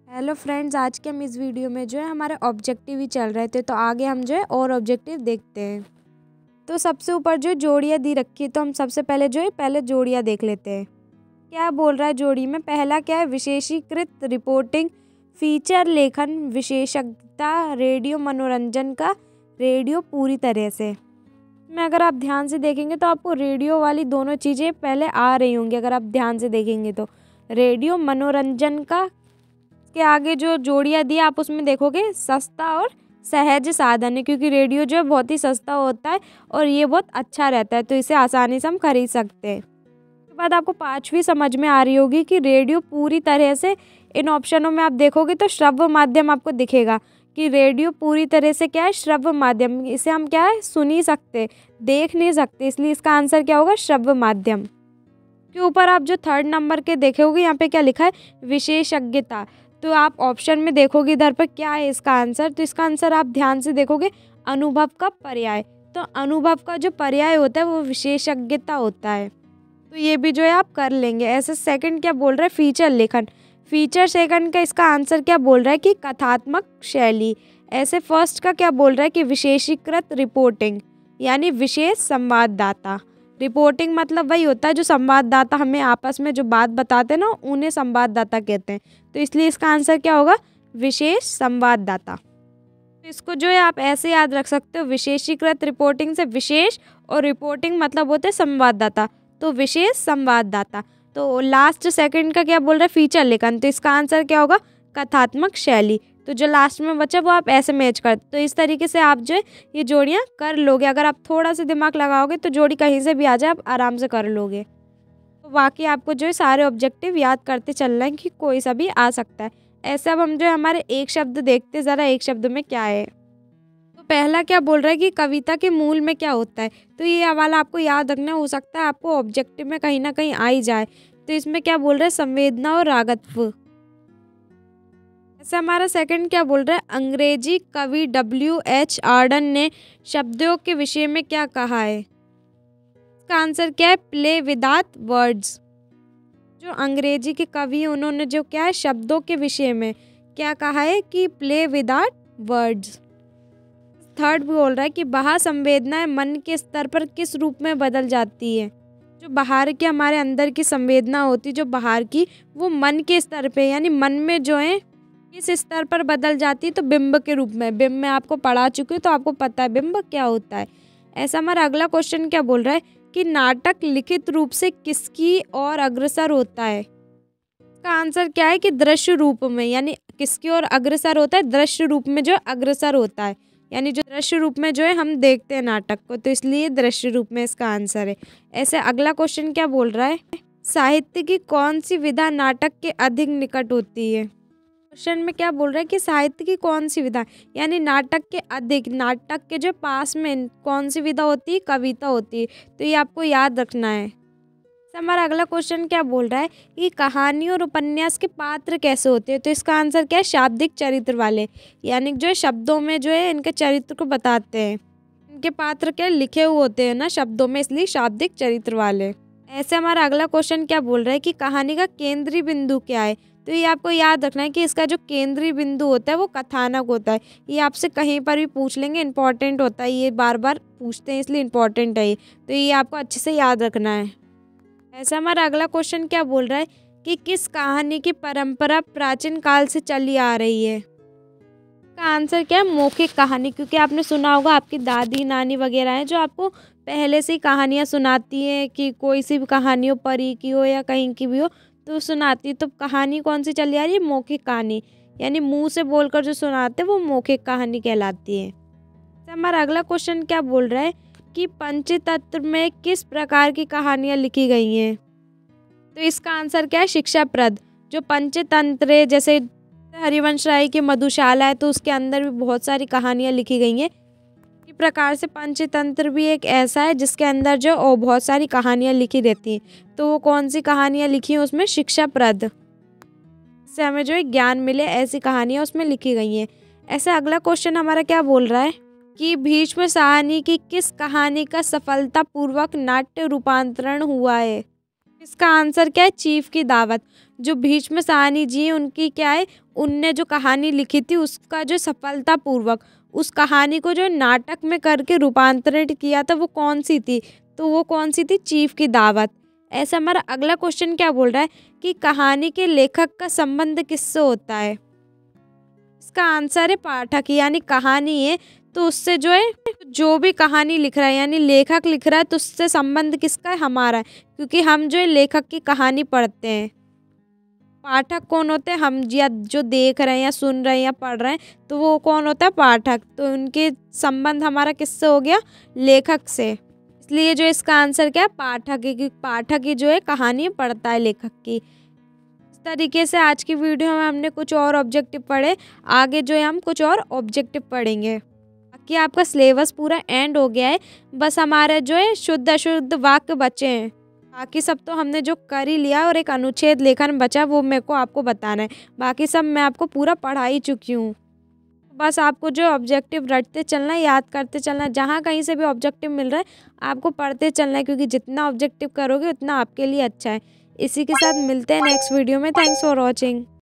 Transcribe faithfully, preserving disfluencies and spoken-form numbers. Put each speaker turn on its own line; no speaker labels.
Hello friends, आज के हम इस वीडियो में जो है हमारे ऑब्जेक्टिव ही चल रहे थे, तो आगे हम जो है और ऑब्जेक्टिव देखते हैं। तो सबसे ऊपर जो जोड़ियाँ दी रखी है, तो हम सबसे पहले जो है पहले जोड़ियाँ देख लेते हैं। क्या बोल रहा है जोड़ी में? पहला क्या है? विशेषीकृत रिपोर्टिंग, फीचर लेखन, विशेषज्ञता, रेडियो मनोरंजन का रेडियो पूरी तरह से। में अगर आप ध्यान से देखेंगे तो आपको रेडियो वाली दोनों चीज़ें पहले आ रही होंगी। अगर आप ध्यान से देखेंगे तो रेडियो मनोरंजन का के आगे जो जोड़ियाँ दी आप उसमें देखोगे सस्ता और सहज साधन है, क्योंकि रेडियो जो है बहुत ही सस्ता होता है और ये बहुत अच्छा रहता है, तो इसे आसानी से हम खरीद सकते हैं। उसके बाद आपको पांचवी समझ में आ रही होगी कि रेडियो पूरी तरह से, इन ऑप्शनों में आप देखोगे तो श्रव्य माध्यम आपको दिखेगा कि रेडियो पूरी तरह से क्या है? श्रव्य माध्यम। इसे हम क्या है? सुन ही सकते, देख नहीं सकते, इसलिए इसका आंसर क्या होगा? श्रव्य माध्यम। के ऊपर आप जो थर्ड नंबर के देखोगे यहाँ पे क्या लिखा है? विशेषज्ञता। तो आप ऑप्शन में देखोगे इधर पर क्या है इसका आंसर, तो इसका आंसर आप ध्यान से देखोगे अनुभव का पर्याय। तो अनुभव का जो पर्याय होता है वो विशेषज्ञता होता है, तो ये भी जो है आप कर लेंगे। ऐसे सेकंड क्या बोल रहा है? फीचर लेखन। फीचर सेकंड का इसका आंसर क्या बोल रहा है कि कथात्मक शैली। ऐसे फर्स्ट का क्या बोल रहा है कि विशेषीकृत रिपोर्टिंग, यानी विशेष संवाददाता। रिपोर्टिंग मतलब वही होता है जो संवाददाता हमें आपस में जो बात बताते हैं ना, उन्हें संवाददाता कहते हैं, तो इसलिए इसका आंसर क्या होगा? विशेष संवाददाता। तो इसको जो है आप ऐसे याद रख सकते हो, विशेषीकृत रिपोर्टिंग से विशेष, और रिपोर्टिंग मतलब होते हैं संवाददाता, तो विशेष संवाददाता। तो लास्ट सेकंड का क्या बोल रहा है? फीचर लेखन। तो इसका आंसर क्या होगा? कथात्मक शैली। तो जो लास्ट में बचा वो आप ऐसे मैच कर, तो इस तरीके से आप जो है ये जोड़ियाँ कर लोगे। अगर आप थोड़ा सा दिमाग लगाओगे तो जोड़ी कहीं से भी आ जाए, आप आराम से कर लोगे। तो बाकी आपको जो है सारे ऑब्जेक्टिव याद करते चलना है कि कोई सा भी आ सकता है। ऐसे अब हम जो है हमारे एक शब्द देखते ज़रा, एक शब्द में क्या है। तो पहला क्या बोल रहा है कि कविता के मूल में क्या होता है, तो ये हवाला आपको याद रखना। हो सकता है आपको ऑब्जेक्टिव में कहीं ना कहीं आ ही जाए। तो इसमें क्या बोल रहा है? संवेदना और रागत्व। ऐसे हमारा सेकंड क्या बोल रहा है? अंग्रेजी कवि डब्ल्यू एच आर्डन ने शब्दों के विषय में क्या कहा है। इसका आंसर क्या है? Play without words. जो अंग्रेजी के कवि हैं उन्होंने जो क्या है शब्दों के विषय में क्या कहा है कि प्ले विदाउट वर्ड्स। थर्ड बोल रहा है कि बाह्य संवेदनाएं मन के स्तर पर किस रूप में बदल जाती है। जो बाहर के हमारे अंदर की संवेदना होती, जो बाहर की, वो मन के स्तर पे, यानी मन में जो है किस स्तर पर बदल जाती है, तो बिंब के रूप में। बिंब में आपको पढ़ा चुकी हूँ तो आपको पता है बिंब क्या होता है। ऐसा हमारा अगला क्वेश्चन क्या बोल रहा है कि नाटक लिखित रूप से किसकी ओर अग्रसर होता है। इसका आंसर क्या है कि दृश्य रूप में, यानी किसकी ओर अग्रसर होता है? दृश्य रूप में जो अग्रसर होता है, यानी जो दृश्य रूप में जो है हम देखते हैं नाटक को, तो इसलिए दृश्य रूप में इसका आंसर है। ऐसे अगला क्वेश्चन क्या बोल रहा है? साहित्य की कौन सी विधा नाटक के अधिक निकट होती है। क्वेश्चन में क्या बोल रहा है कि साहित्य की कौन सी विधा, यानी नाटक के अधिक, नाटक के जो पास में कौन सी विधा होती है? कविता होती है, तो ये आपको याद रखना है। हमारा अगला क्वेश्चन क्या बोल रहा है कि कहानी और उपन्यास के पात्र कैसे होते हैं, तो इसका आंसर क्या है? शाब्दिक चरित्र वाले, यानी जो है शब्दों में जो है इनके चरित्र को बताते हैं। इनके पात्र क्या लिखे हुए होते हैं ना शब्दों में, इसलिए शाब्दिक चरित्र वाले। ऐसे हमारा अगला क्वेश्चन क्या बोल रहा है कि कहानी का केंद्रीय बिंदु क्या है, तो ये आपको याद रखना है कि इसका जो केंद्रीय बिंदु होता है वो कथानक होता है। ये आपसे कहीं पर भी पूछ लेंगे, इंपॉर्टेंट होता है, ये बार बार पूछते हैं इसलिए इंपॉर्टेंट है ये, तो ये आपको अच्छे से याद रखना है। ऐसा हमारा अगला क्वेश्चन क्या बोल रहा है कि किस कहानी की परंपरा प्राचीन काल से चली आ रही है। का आंसर क्या है? मौखिक कहानी, क्योंकि आपने सुना होगा आपकी दादी नानी वगैरह हैं जो आपको पहले से ही कहानियाँ सुनाती हैं, कि कोई सी भी कहानी हो, परी की हो या कहीं की भी हो, तो सुनाती है। तो कहानी कौन सी चली आ रही है? मौखिक कहानी, यानी मुंह से बोलकर जो सुनाते हैं वो मौखिक कहानी कहलाती है। हमारा अगला क्वेश्चन क्या बोल रहा है कि पंचतंत्र में किस प्रकार की कहानियाँ लिखी गई हैं, तो इसका आंसर क्या है? शिक्षाप्रद। जो पंचतंत्र है, जैसे हरिवंश राय की मधुशाला है, तो उसके अंदर भी बहुत सारी कहानियाँ लिखी गई हैं। इसी प्रकार से पंचतंत्र भी एक ऐसा है जिसके अंदर जो और बहुत सारी कहानियाँ लिखी रहती हैं, तो वो कौन सी कहानियाँ लिखी हैं उसमें? शिक्षाप्रद, इससे हमें जो है ज्ञान मिले, ऐसी कहानियाँ उसमें लिखी गई हैं। ऐसे अगला क्वेश्चन हमारा क्या बोल रहा है कि भीष्म साहनी की किस कहानी का सफलतापूर्वक नाट्य रूपांतरण हुआ है। इसका आंसर क्या है? चीफ की दावत। जो भीष्म साहनी जी हैं उनकी क्या है, उनने जो कहानी लिखी थी उसका जो सफलतापूर्वक उस कहानी को जो नाटक में करके रूपांतरित किया था वो कौन सी थी? तो वो कौन सी थी? चीफ की दावत। ऐसा हमारा अगला क्वेश्चन क्या बोल रहा है कि कहानी के लेखक का संबंध किससे होता है? इसका आंसर है पाठक, यानी कहानी है तो उससे जो है जो भी कहानी लिख रहा है यानी लेखक लिख रहा है तो उससे संबंध किसका है? हमारा है, क्योंकि हम जो है लेखक की कहानी पढ़ते हैं। पाठक कौन होते हैं? हम या जो देख रहे हैं या सुन रहे हैं या पढ़ रहे हैं, तो वो कौन होता है? पाठक। तो उनके संबंध हमारा किससे हो गया? लेखक से। इसलिए जो इसका आंसर क्या है? पाठक है, क्योंकि पाठक ही जो है कहानी पढ़ता है लेखक की। इस तरीके से आज की वीडियो में हमने कुछ और ऑब्जेक्टिव पढ़े, आगे जो है हम कुछ और ऑब्जेक्टिव पढ़ेंगे। बाकी आपका सिलेबस पूरा एंड हो गया है, बस हमारे जो है शुद्ध अशुद्ध वाक्य बचे हैं। बाकी सब तो हमने जो कर ही लिया और एक अनुच्छेद लेखन बचा वो मेरे को आपको बताना है। बाकी सब मैं आपको पूरा पढ़ा ही चुकी हूँ। बस आपको जो ऑब्जेक्टिव रटते चलना है, याद करते चलना है, जहाँ कहीं से भी ऑब्जेक्टिव मिल रहा है आपको पढ़ते चलना है, क्योंकि जितना ऑब्जेक्टिव करोगे उतना आपके लिए अच्छा है। इसी के साथ मिलते हैं नेक्स्ट वीडियो में। Thanks for watching.